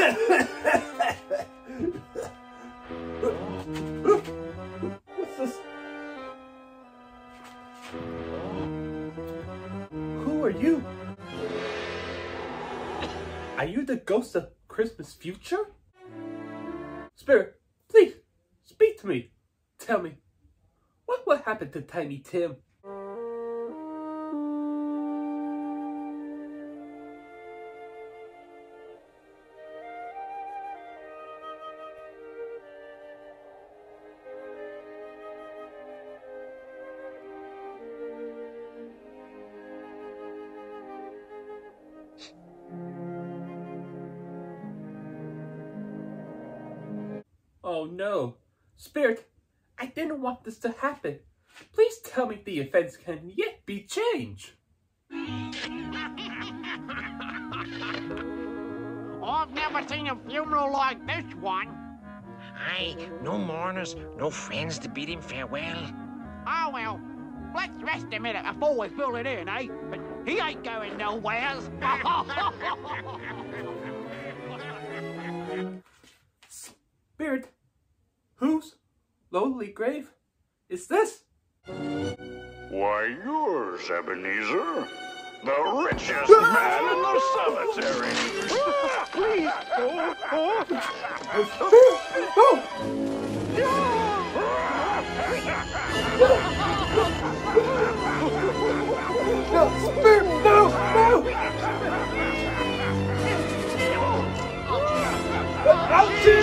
What's this? Who are you? Are you the ghost of Christmas future? Spirit, please, speak to me. Tell me, what happened to Tiny Tim? Oh no, Spirit, I didn't want this to happen. Please tell me the events can yet be changed. I've never seen a funeral like this one. Aye, no mourners, no friends to bid him farewell. Oh well, let's rest a minute before we fill it in, eh? But he ain't going nowheres. Spirit, whose lonely grave is this? Why, yours, Ebenezer. The richest man in the cemetery. Please. No, Spirit, no. I'll do